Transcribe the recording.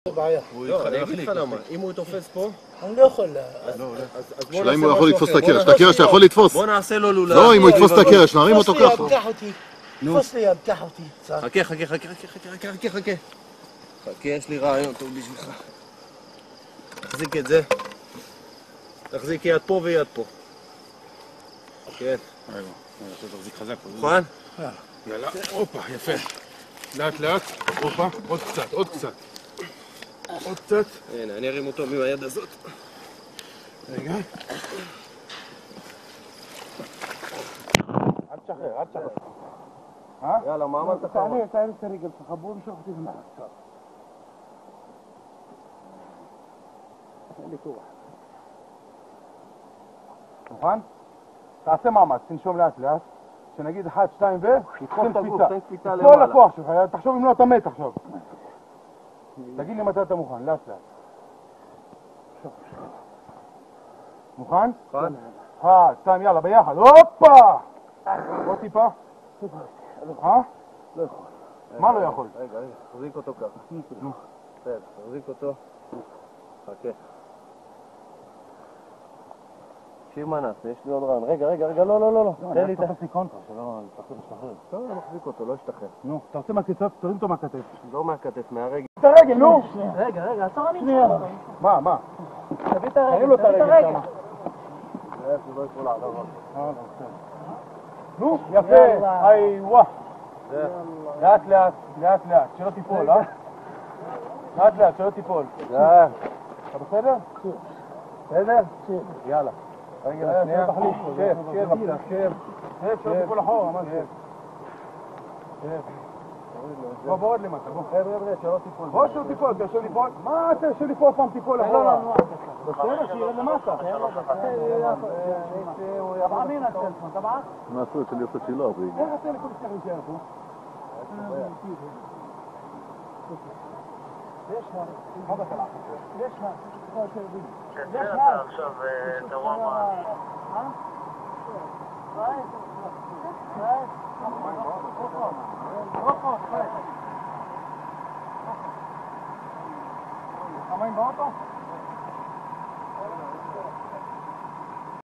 בעיה. לא, אני אגיד לך למה, אם הוא תופס פה... אני לא יכול... השאלה אם הוא יכול לתפוס את הקרש, את הקרש אתה יכול לתפוס. בוא נעשה לו לולב. לא, אם הוא יתפוס את הקרש, נרים אותו ככה. תפוס אותי. תפוס לי, קח אותי. חכה, חכה, יש לי רעיון טוב בשבילך. תחזיק את זה. תחזיק יד פה ויד פה. כן. תחזיק חזק. מוכן? יאללה, הופה, יפה. לאט לאט, הופה, עוד קצת, עוד קצת. הנה, אני ארים אותו מהיד הזאת. רגע. אל תשחרר. יאללה, מעמד תחרון. תעלה את הרגל שלך, בוא נמשוך אותי למעלה עכשיו. אין לי כוח. מוכן? תעשה מאמץ, תנשום לאט לאט. שנגיד 1, 2 ו... תן קפיצה לא למעלה. לכוח שלך, תחשוב אם לא אתה מת עכשיו. תגיד לי מתי אתה מוכן, לאט לאט. מוכן? מוכן? 1, 2, יאללה, ביחד, הופה! עוד טיפה. לא יכול. מה לא יכול? רגע, תחזיק אותו ככה. בסדר, תחזיק אותו. חכה. תקשיב מה נעשה, יש לי עוד רעיון. רגע, לא. תן לי את ה... תעשה קונטרה, שלא תשתחרר. לא, מחזיק אותו, לא ישתחרר. נו, אתה רוצה מהכתף? תרים אותו מהכתף. לא מהכתף, מהרגל. את הרגל, נו! רגע, עצור אני שנייה. מה? תביא את הרגל, תרים לו את הרגל שמה. הוא לא יכול לעזור. נו, יפה, איווה. לאט לאט, שלא תיפול, לאט, שלא תיפול. אתה בסדר? בסדר? יאללה. רגל השנייה. שב, שלא תיפול אחורה, מה זה? בוא, עוד למטה, בוא. שלא תיפול. בוא, שלא תיפול, אתה יושב ליפול? מה אתה יושב ליפול פעם תיפול אחורה? בסדר, שירד למטה. מה עשו? שאני עושה שילה, אבל... איך אתה לכל שכח להישאר פה? אתה עכשיו תרומה. המים באוטו?